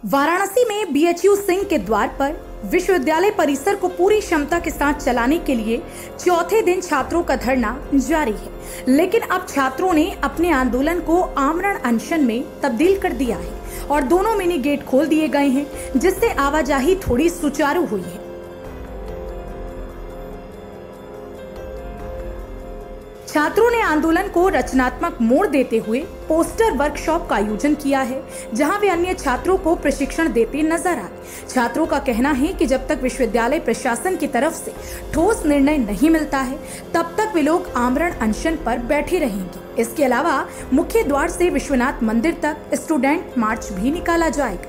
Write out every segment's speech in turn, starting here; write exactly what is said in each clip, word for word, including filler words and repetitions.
वाराणसी में बीएचयू सिंह के द्वार पर विश्वविद्यालय परिसर को पूरी क्षमता के साथ चलाने के लिए चौथे दिन छात्रों का धरना जारी है, लेकिन अब छात्रों ने अपने आंदोलन को आमरण अनशन में तब्दील कर दिया है और दोनों मिनी गेट खोल दिए गए हैं, जिससे आवाजाही थोड़ी सुचारू हुई है। छात्रों ने आंदोलन को रचनात्मक मोड़ देते हुए पोस्टर वर्कशॉप का आयोजन किया है, जहां वे अन्य छात्रों को प्रशिक्षण देते नजर आए। छात्रों का कहना है कि जब तक विश्वविद्यालय प्रशासन की तरफ से ठोस निर्णय नहीं मिलता है, तब तक वे लोग आमरण अनशन पर बैठे रहेंगे। इसके अलावा मुख्य द्वार से विश्वनाथ मंदिर तक स्टूडेंट मार्च भी निकाला जाएगा।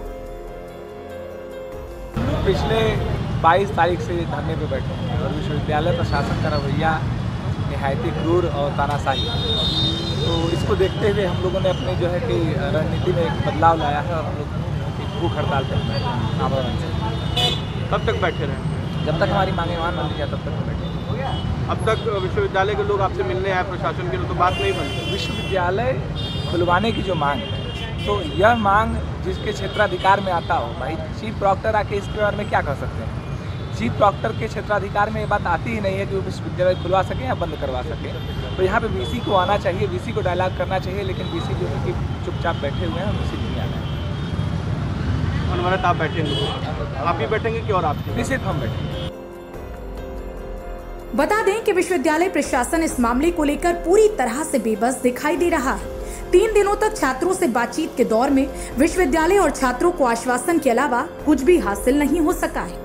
पिछले बाईस तारीख से धरने पे बैठे हैं और विश्वविद्यालय प्रशासन का रवैया निहायती क्रूर और तानाशाही, तो इसको देखते हुए हम लोगों ने अपने जो है कि रणनीति में एक बदलाव लाया है और हम लोग एक भूख हड़ताल पर आंदोलन से। कब तक बैठे रहे? जब तक हमारी मांगे मान मान लिया तब तक तो बैठे। अब तक विश्वविद्यालय के लोग आपसे मिलने आए प्रशासन के लिए, तो बात नहीं बनी। विश्वविद्यालय खुलवाने की जो मांग है, तो यह मांग जिसके क्षेत्राधिकार में आता हो, भाई चीफ प्रॉक्टर आके इसके बारे में क्या कर सकते हैं? चीफ प्रॉक्टर के क्षेत्राधिकार में ये बात आती ही नहीं है कि वो विश्वविद्यालय खुलवा सकें या बंद करवा सकें। तो यहाँ पे वीसी को आना चाहिए, वीसी को डायलॉग करना चाहिए, लेकिन वीसी जो है कि चुपचाप बैठे हुए हैं, वीसी नहीं आ रहे हैं। अनवरत आप बैठेंगे? आप ही बैठेंगे कि और आप? सिर्फ हम बैठेंगे। बता दें कि विश्वविद्यालय प्रशासन इस मामले को लेकर पूरी तरह से बेबस दिखाई दे रहा है। तीन दिनों तक छात्रों से बातचीत के दौर में विश्वविद्यालय और छात्रों को आश्वासन के अलावा कुछ भी हासिल नहीं हो सका है।